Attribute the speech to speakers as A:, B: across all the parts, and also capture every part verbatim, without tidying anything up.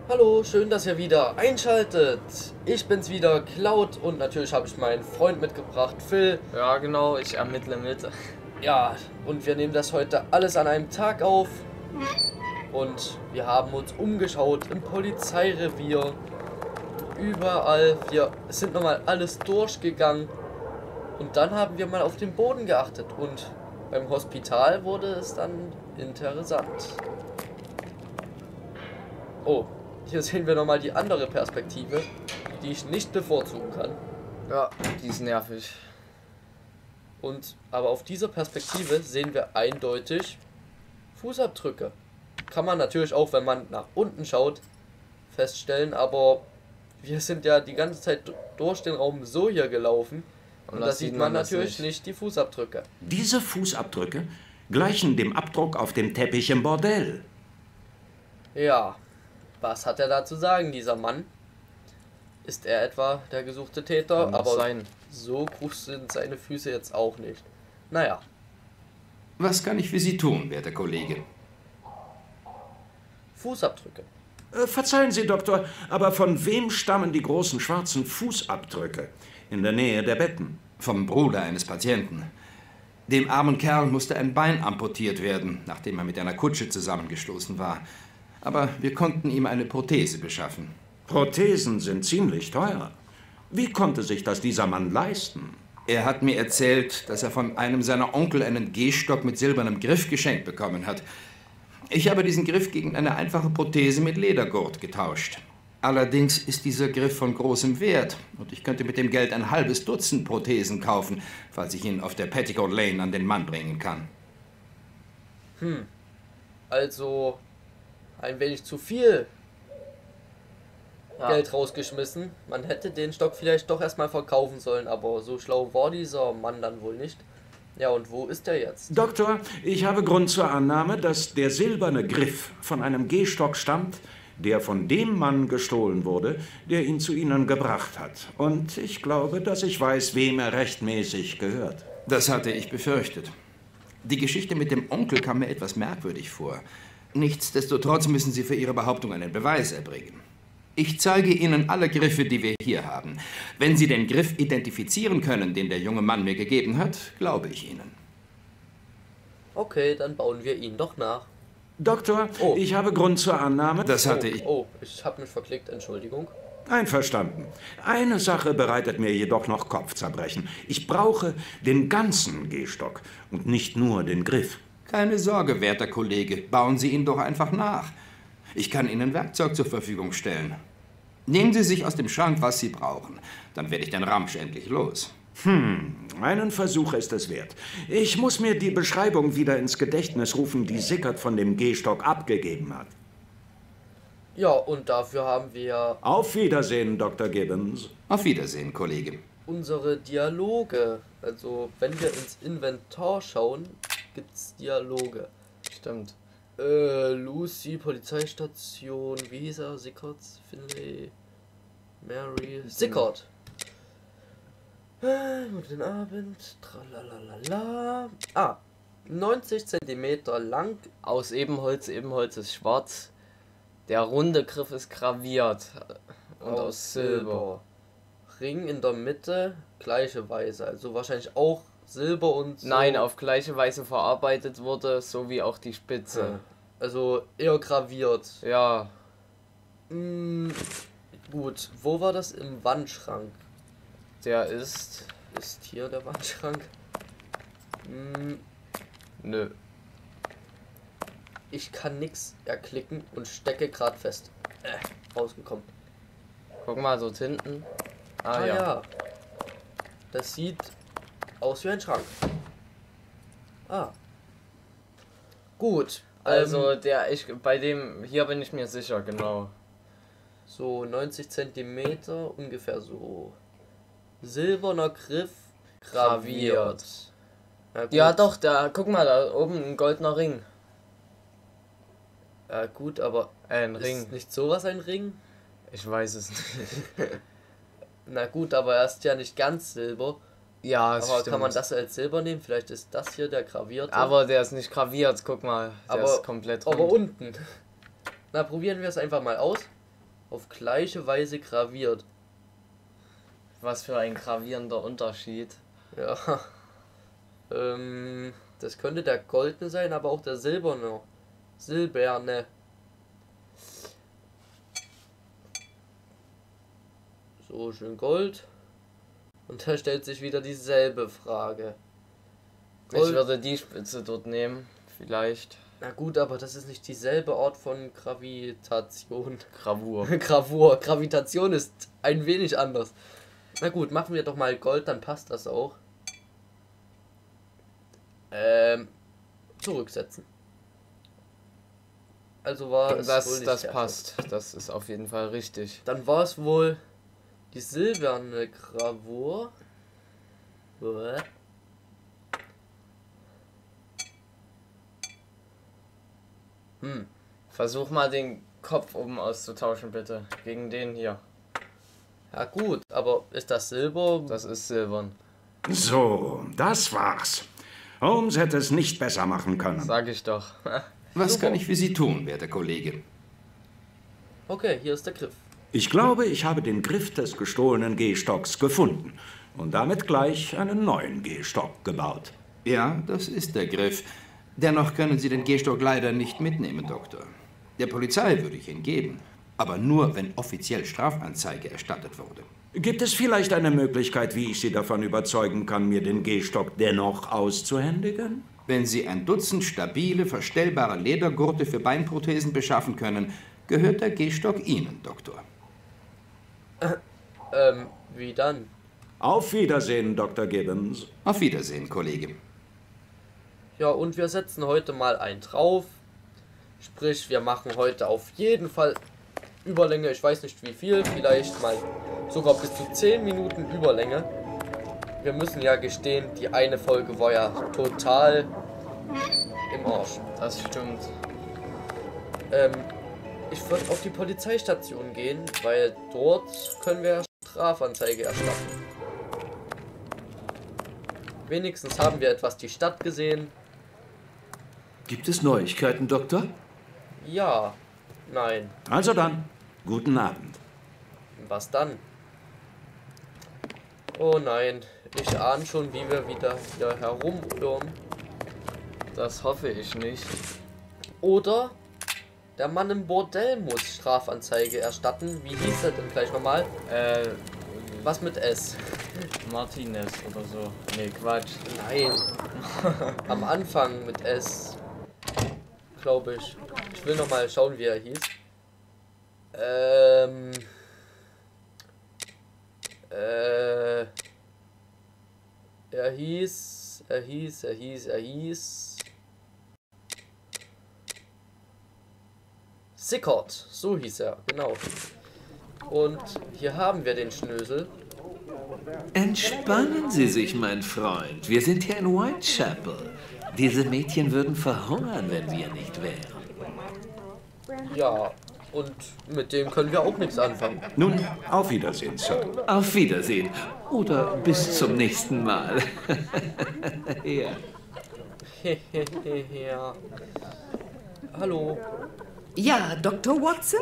A: Hallo, schön, dass ihr wieder einschaltet. Ich bin's wieder, Cloud, und natürlich habe ich meinen Freund mitgebracht, Phil.
B: Ja, genau, ich ermittle mit.
A: Ja, und wir nehmen das heute alles an einem Tag auf. Und wir haben uns umgeschaut im Polizeirevier. Überall. Wir sind nochmal alles durchgegangen. Und dann haben wir mal auf den Boden geachtet. Und beim Hospital wurde es dann interessant. Oh, hier sehen wir nochmal die andere Perspektive, die ich nicht bevorzugen kann.
B: Ja, die ist nervig.
A: Und aber auf dieser Perspektive sehen wir eindeutig Fußabdrücke. Kann man natürlich auch, wenn man nach unten schaut, feststellen, aber wir sind ja die ganze Zeit durch den Raum so hier gelaufen und, und da sieht man, man natürlich nicht. nicht die Fußabdrücke.
C: Diese Fußabdrücke gleichen dem Abdruck auf dem Teppich im Bordell.
A: Ja, was hat er da zu sagen, dieser Mann? Ist er etwa der gesuchte Täter?
B: Kann
A: aber
B: sein.
A: So groß sind seine Füße jetzt auch nicht. Naja.
D: Was kann ich für Sie tun, werter Kollege?
A: Fußabdrücke.
C: Äh, verzeihen Sie, Doktor, aber von wem stammen die großen schwarzen Fußabdrücke in der Nähe der Betten?
D: Vom Bruder eines Patienten. Dem armen Kerl musste ein Bein amputiert werden, nachdem er mit einer Kutsche zusammengestoßen war. Aber wir konnten ihm eine Prothese beschaffen.
C: Prothesen sind ziemlich teuer. Wie konnte sich das dieser Mann leisten?
D: Er hat mir erzählt, dass er von einem seiner Onkel einen Gehstock mit silbernem Griff geschenkt bekommen hat. Ich habe diesen Griff gegen eine einfache Prothese mit Ledergurt getauscht. Allerdings ist dieser Griff von großem Wert und ich könnte mit dem Geld ein halbes Dutzend Prothesen kaufen, falls ich ihn auf der Petticoat Lane an den Mann bringen kann.
A: Hm, also ein wenig zu viel ja. Geld rausgeschmissen. Man hätte den Stock vielleicht doch erstmal verkaufen sollen, aber so schlau war dieser Mann dann wohl nicht. Ja, und wo ist er jetzt?
C: Doktor, ich habe Grund zur Annahme, dass der silberne Griff von einem Gehstock stammt, der von dem Mann gestohlen wurde, der ihn zu Ihnen gebracht hat. Und ich glaube, dass ich weiß, wem er rechtmäßig gehört.
D: Das hatte ich befürchtet. Die Geschichte mit dem Onkel kam mir etwas merkwürdig vor. Nichtsdestotrotz müssen Sie für Ihre Behauptung einen Beweis erbringen. Ich zeige Ihnen alle Griffe, die wir hier haben. Wenn Sie den Griff identifizieren können, den der junge Mann mir gegeben hat, glaube ich Ihnen.
A: Okay, dann bauen wir ihn doch nach.
C: Doktor, oh. ich habe Grund zur Annahme...
D: Das hatte
A: oh,
D: ich...
A: Oh, ich habe mich verklickt, Entschuldigung.
C: Einverstanden. Eine Sache bereitet mir jedoch noch Kopfzerbrechen. Ich brauche den ganzen Gehstock und nicht nur den Griff.
D: Keine Sorge, werter Kollege. Bauen Sie ihn doch einfach nach. Ich kann Ihnen Werkzeug zur Verfügung stellen. Nehmen Sie sich aus dem Schrank, was Sie brauchen. Dann werde ich den Ramsch endlich los.
C: Hm, einen Versuch ist es wert. Ich muss mir die Beschreibung wieder ins Gedächtnis rufen, die Sickert von dem Gehstock abgegeben hat.
A: Ja, und dafür haben wir...
C: Auf Wiedersehen, Doktor Gibbons.
D: Auf Wiedersehen, Kollege.
A: Unsere Dialoge. Also, wenn wir ins Inventar schauen, gibt's Dialoge.
B: Stimmt.
A: Äh, Lucy, Polizeistation, wie hieß er? Sickert, Finlay, Mary, Sickert. Äh, guten Abend, tralalala. Ah, neunzig Zentimeter lang.
B: Aus Ebenholz, Ebenholz ist schwarz. Der runde Griff ist graviert. Und aus, aus Silber. Silber.
A: Ring in der Mitte, gleiche Weise, also wahrscheinlich auch Silber und so.
B: Nein, auf gleiche Weise verarbeitet wurde, so wie auch die Spitze.
A: Ja. Also eher graviert.
B: Ja.
A: Mm, gut, wo war das? Im Wandschrank?
B: Der ist...
A: Ist hier der Wandschrank? Mm,
B: nö.
A: Ich kann nix erklicken und stecke gerade fest. Äh, rausgekommen.
B: Guck mal, so hinten. Ah,
A: ah
B: ja.
A: ja. Das sieht aus wie ein Schrank. Ah. Gut.
B: Also
A: ähm,
B: der, ich, bei dem, hier bin ich mir sicher, genau.
A: So neunzig Zentimeter, ungefähr so. Silberner Griff, graviert.
B: Ja, ja doch, da, guck mal, da oben ein goldener Ring.
A: Ja gut, aber
B: ein
A: ist
B: Ring.
A: Nicht sowas ein Ring?
B: Ich weiß es nicht.
A: Na gut, aber er ist ja nicht ganz silber.
B: Ja,
A: aber
B: stimmt.
A: Kann man das als Silber nehmen? Vielleicht ist das hier der gravierte.
B: Aber der ist nicht graviert, guck mal. Der
A: aber,
B: ist komplett rund.
A: Aber unten. Na, probieren wir es einfach mal aus. auf gleiche Weise graviert.
B: Was für ein gravierender Unterschied.
A: Ja. Ähm, das könnte der goldene sein, aber auch der silberne. Silberne. So, schön Gold. Und da stellt sich wieder dieselbe Frage.
B: Ich würde die Spitze dort nehmen, vielleicht.
A: Na gut, aber das ist nicht dieselbe Art von Gravitation.
B: Gravur.
A: Gravur. Gravitation ist ein wenig anders. Na gut, machen wir doch mal Gold, dann passt das auch. Ähm, zurücksetzen. Also war es
B: Das,
A: wohl nicht
B: das
A: der
B: passt. Das ist auf jeden Fall richtig.
A: Dann war es wohl die silberne Gravur. Uah. Hm.
B: Versuch mal den Kopf oben auszutauschen, bitte. Gegen den hier.
A: Ja gut, aber ist das Silber?
B: Das ist silbern.
C: So, das war's. Holmes hätte es nicht besser machen können.
B: Sag ich doch.
D: Was kann ich für Sie tun, werter Kollege?
A: Okay, hier ist der Griff.
C: Ich glaube, ich habe den Griff des gestohlenen Gehstocks gefunden und damit gleich einen neuen Gehstock gebaut.
D: Ja, das ist der Griff. Dennoch können Sie den Gehstock leider nicht mitnehmen, Doktor. Der Polizei würde ich ihn geben, aber nur, wenn offiziell Strafanzeige erstattet wurde.
C: Gibt es vielleicht eine Möglichkeit, wie ich Sie davon überzeugen kann, mir den Gehstock dennoch auszuhändigen?
D: Wenn Sie ein Dutzend stabile, verstellbare Ledergurte für Beinprothesen beschaffen können, gehört der Gehstock Ihnen, Doktor.
A: Ähm, wie dann?
C: Auf Wiedersehen, Doktor Gibbons.
D: Auf Wiedersehen, Kollege.
A: Ja, und wir setzen heute mal einen drauf. Sprich, wir machen heute auf jeden Fall Überlänge, ich weiß nicht wie viel, vielleicht mal sogar bis zu zehn Minuten Überlänge. Wir müssen ja gestehen, die eine Folge war ja total im Arsch.
B: Das stimmt.
A: Ähm, ich würde auf die Polizeistation gehen, weil dort können wir Strafanzeige erstatten. Wenigstens haben wir etwas die Stadt gesehen.
E: Gibt es Neuigkeiten, Doktor?
A: Ja, nein.
C: Also dann, guten Abend.
A: Was dann? Oh nein, ich ahne schon, wie wir wieder hier herumirren.
B: Das hoffe ich nicht.
A: Oder der Mann im Bordell muss Strafanzeige erstatten. Wie hieß er denn gleich nochmal?
B: Äh,
A: Was mit S?
B: Martinez oder so. Nee, Quatsch.
A: Nein. Am Anfang mit S. Glaube ich. Ich will nochmal schauen, wie er hieß. Ähm. Äh. Er hieß. Er hieß, er hieß, er hieß. Sickert. So hieß er, genau. Und hier haben wir den Schnösel.
E: Entspannen Sie sich, mein Freund. Wir sind hier in Whitechapel. Diese Mädchen würden verhungern, wenn wir nicht wären.
A: Ja, und mit dem können wir auch nichts anfangen.
C: Nun, auf Wiedersehen, Sir.
E: Auf Wiedersehen. Oder bis zum nächsten Mal. Ja.
A: Ja. Hallo.
F: Ja, Doktor Watson?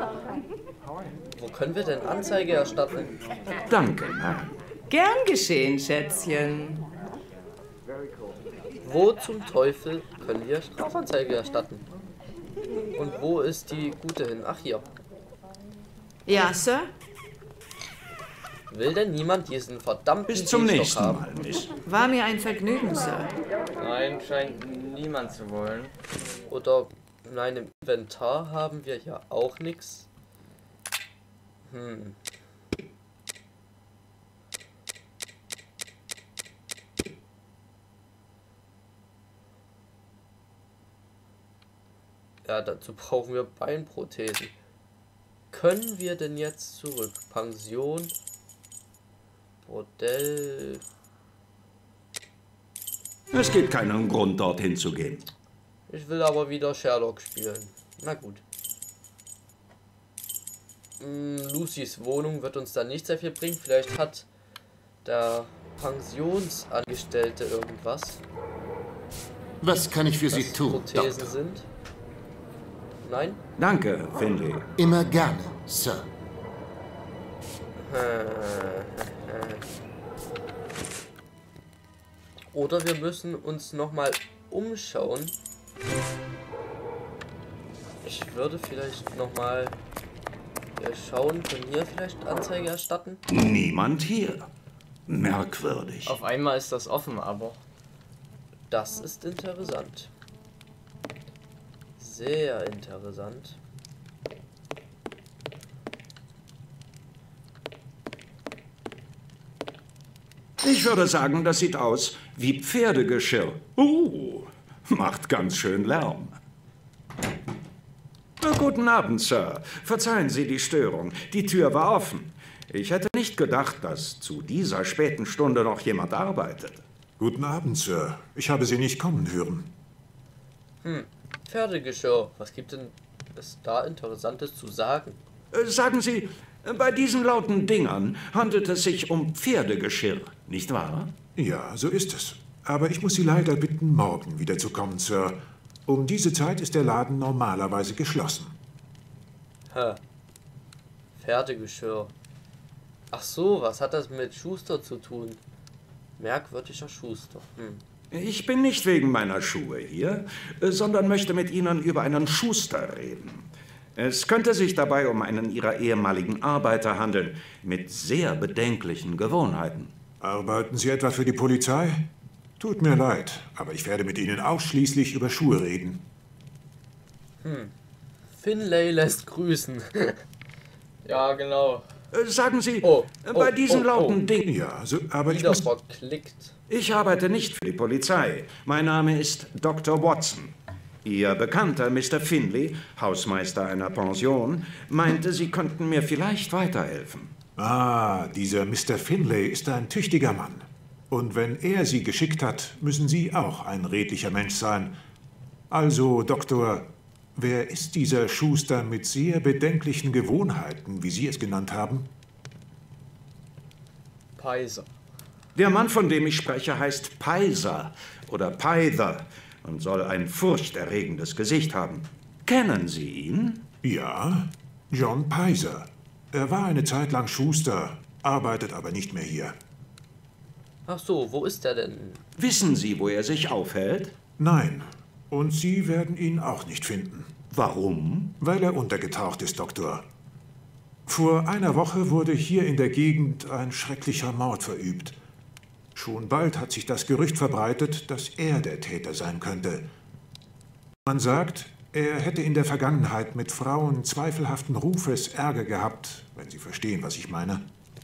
A: Wo können wir denn Anzeige erstatten?
C: Danke, nein.
F: Gern geschehen, Schätzchen.
A: Wo zum Teufel können wir Strafanzeige erstatten? Und wo ist die gute hin? Ach, hier.
F: Ja, Sir?
A: Will denn niemand diesen verdammten
C: Bis zum
A: Gehstock
C: nächsten
A: haben?
C: Mal, Miss.
F: War mir ein Vergnügen, Sir.
B: Nein, scheint niemand zu wollen.
A: Oder, nein, im Inventar haben wir ja auch nichts. Hm. Ja, dazu brauchen wir Beinprothesen. Können wir denn jetzt zurück? Pension, Bordell.
C: Es gibt keinen Grund, dorthin zu gehen.
A: Ich will aber wieder Sherlock spielen. Na gut. Hm, Lucys Wohnung wird uns da nicht sehr viel bringen. Vielleicht hat der Pensionsangestellte irgendwas.
G: Was kann ich für Sie tun,
A: Prothesen
G: Doktor?
A: sind. Nein?
C: Danke, Finley.
G: Immer gerne. Sir.
A: Oder wir müssen uns noch mal umschauen. Ich würde vielleicht noch mal schauen, können hier vielleicht Anzeige erstatten?
C: Niemand hier. Merkwürdig.
B: Auf einmal ist das offen, aber...
A: Das ist interessant. Sehr interessant.
C: Ich würde sagen, das sieht aus wie Pferdegeschirr. Uh, macht ganz schön Lärm. Guten Abend, Sir. Verzeihen Sie die Störung. Die Tür war offen. Ich hätte nicht gedacht, dass zu dieser späten Stunde noch jemand arbeitet.
H: Guten Abend, Sir. Ich habe Sie nicht kommen hören.
A: Hm, Pferdegeschirr. Was gibt denn es da Interessantes zu sagen?
C: Äh, sagen Sie, bei diesen lauten Dingern handelt es sich um Pferdegeschirr, nicht wahr?
H: Ja, so ist es. Aber ich muss Sie leider bitten, morgen wiederzukommen, Sir. Um diese Zeit ist der Laden normalerweise geschlossen.
A: Hä? Pferdegeschirr. Ach so, was hat das mit Schuster zu tun? Merkwürdiger Schuster. Hm.
C: Ich bin nicht wegen meiner Schuhe hier, sondern möchte mit Ihnen über einen Schuster reden. Es könnte sich dabei um einen Ihrer ehemaligen Arbeiter handeln, mit sehr bedenklichen Gewohnheiten.
H: Arbeiten Sie etwa für die Polizei? Tut mir leid, aber ich werde mit Ihnen ausschließlich über Schuhe reden.
A: Hm. Finlay lässt grüßen.
B: Ja, genau.
C: Sagen Sie,
A: oh,
C: bei
A: oh,
C: diesen
A: oh,
C: lauten
A: oh.
C: Dingen...
H: Ja, so, aber ich
A: Wieder
H: muss...
A: verklickt.
C: Ich arbeite nicht für die Polizei. Mein Name ist Doktor Watson. Ihr Bekannter, Mister Finlay, Hausmeister einer Pension, meinte, Sie könnten mir vielleicht weiterhelfen.
H: Ah, dieser Mister Finlay ist ein tüchtiger Mann. Und wenn er Sie geschickt hat, müssen Sie auch ein redlicher Mensch sein. Also, Doktor, wer ist dieser Schuster mit sehr bedenklichen Gewohnheiten, wie Sie es genannt haben?
B: Peiser.
C: Der Mann, von dem ich spreche, heißt Peiser oder Peither und soll ein furchterregendes Gesicht haben. Kennen Sie ihn?
H: Ja, John Peiser. Er war eine Zeit lang Schuster, arbeitet aber nicht mehr hier.
A: Ach so, wo ist er denn?
C: Wissen Sie, wo er sich aufhält?
H: Nein, und Sie werden ihn auch nicht finden.
C: Warum?
H: Weil er untergetaucht ist, Doktor. Vor einer Woche wurde hier in der Gegend ein schrecklicher Mord verübt. Schon bald hat sich das Gerücht verbreitet, dass er der Täter sein könnte. Man sagt, er hätte in der Vergangenheit mit Frauen zweifelhaften Rufes Ärger gehabt, wenn Sie verstehen, was ich meine.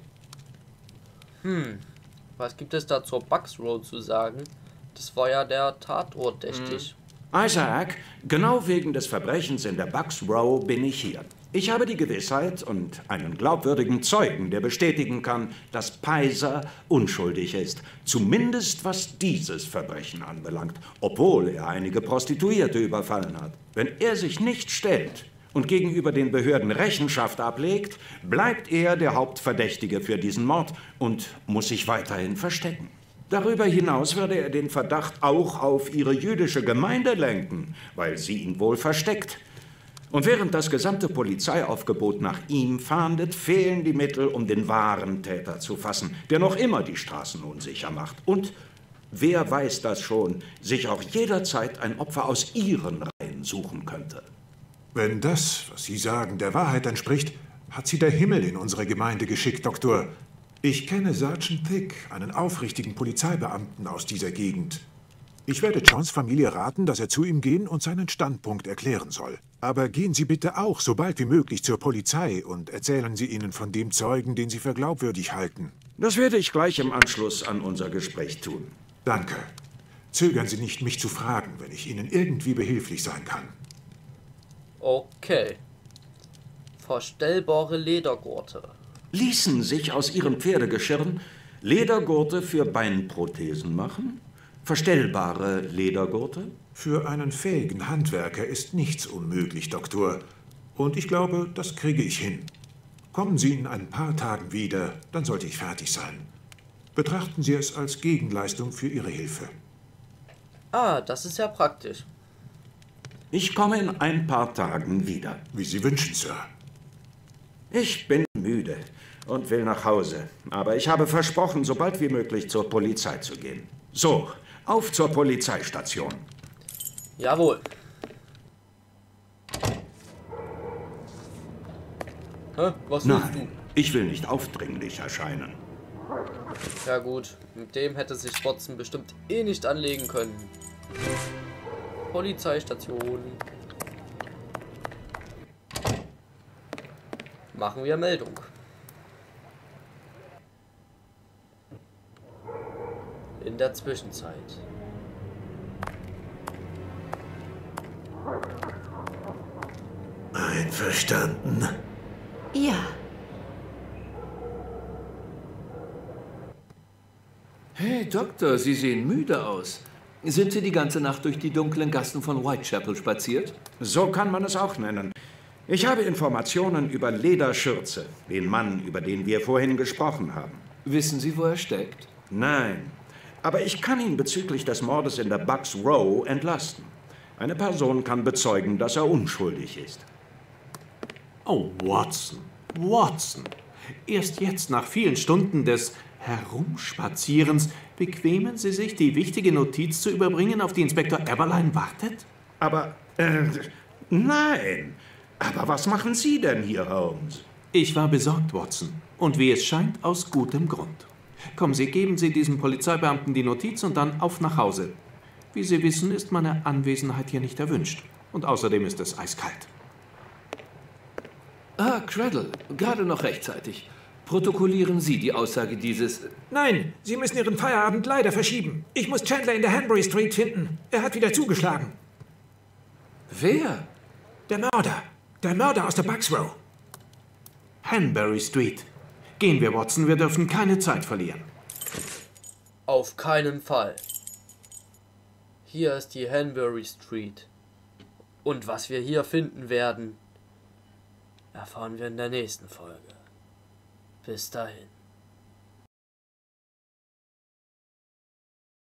A: Hm, was gibt es da zur Bucks Road zu sagen? Das war ja der Tatort, dächtig.
C: Isaac, genau wegen des Verbrechens in der Bucks Row bin ich hier. Ich habe die Gewissheit und einen glaubwürdigen Zeugen, der bestätigen kann, dass Peiser unschuldig ist. Zumindest was dieses Verbrechen anbelangt, obwohl er einige Prostituierte überfallen hat. Wenn er sich nicht stellt und gegenüber den Behörden Rechenschaft ablegt, bleibt er der Hauptverdächtige für diesen Mord und muss sich weiterhin verstecken. Darüber hinaus würde er den Verdacht auch auf ihre jüdische Gemeinde lenken, weil sie ihn wohl versteckt. Und während das gesamte Polizeiaufgebot nach ihm fahndet, fehlen die Mittel, um den wahren Täter zu fassen, der noch immer die Straßen unsicher macht. Und, wer weiß das schon, sich auch jederzeit ein Opfer aus ihren Reihen suchen könnte.
H: Wenn das, was Sie sagen, der Wahrheit entspricht, hat Sie der Himmel in unsere Gemeinde geschickt, Doktor. Ich kenne Sergeant Thick, einen aufrichtigen Polizeibeamten aus dieser Gegend. Ich werde Johns Familie raten, dass er zu ihm gehen und seinen Standpunkt erklären soll. Aber gehen Sie bitte auch so bald wie möglich zur Polizei und erzählen Sie ihnen von dem Zeugen, den Sie für glaubwürdig halten.
C: Das werde ich gleich im Anschluss an unser Gespräch tun.
H: Danke. Zögern Sie nicht, mich zu fragen, wenn ich Ihnen irgendwie behilflich sein kann.
A: Okay. Verstellbare Ledergurte.
C: Ließen sich aus ihren Pferdegeschirren Ledergurte für Beinprothesen machen? Verstellbare Ledergurte?
H: Für einen fähigen Handwerker ist nichts unmöglich, Doktor. Und ich glaube, das kriege ich hin. Kommen Sie in ein paar Tagen wieder, dann sollte ich fertig sein. Betrachten Sie es als Gegenleistung für Ihre Hilfe.
A: Ah, das ist ja praktisch.
C: Ich komme in ein paar Tagen wieder.
H: Wie Sie wünschen, Sir.
C: Ich bin müde und will nach Hause. Aber ich habe versprochen, so bald wie möglich zur Polizei zu gehen. So, auf zur Polizeistation.
A: Jawohl. Hä? Was willst
C: Nein, ich will nicht aufdringlich erscheinen.
A: du? Ja gut, mit dem hätte sich Watson bestimmt eh nicht anlegen können. Polizeistation. Machen wir Meldung. In der Zwischenzeit.
H: Einverstanden.
F: Ja.
E: Hey, Doktor, Sie sehen müde aus. Sind Sie die ganze Nacht durch die dunklen Gassen von Whitechapel spaziert?
C: So kann man es auch nennen. Ich habe Informationen über Leder Schürze, den Mann, über den wir vorhin gesprochen haben.
E: Wissen Sie, wo er steckt?
C: Nein, aber ich kann ihn bezüglich des Mordes in der Bucks Row entlasten. Eine Person kann bezeugen, dass er unschuldig ist.
I: Oh, Watson, Watson. Erst jetzt, nach vielen Stunden des Herumspazierens, bequemen Sie sich, die wichtige Notiz zu überbringen, auf die Inspektor Eberlein wartet?
C: Aber, äh, nein. Aber was machen Sie denn hier, Holmes?
I: Ich war besorgt, Watson. Und wie es scheint, aus gutem Grund. Kommen Sie, geben Sie diesem Polizeibeamten die Notiz und dann auf nach Hause. Wie Sie wissen, ist meine Anwesenheit hier nicht erwünscht. Und außerdem ist es eiskalt.
E: Ah, Cradle, gerade noch rechtzeitig. Protokollieren Sie die Aussage dieses...
J: Nein, Sie müssen Ihren Feierabend leider verschieben. Ich muss Chandler in der Hanbury Street finden. Er hat wieder zugeschlagen.
E: Wer?
J: Der Mörder. Der Mörder aus der Bucks Row.
I: Hanbury Street. Gehen wir, Watson, wir dürfen keine Zeit verlieren.
A: Auf keinen Fall. Hier ist die Hanbury Street. Und was wir hier finden werden, erfahren wir in der nächsten Folge. Bis dahin.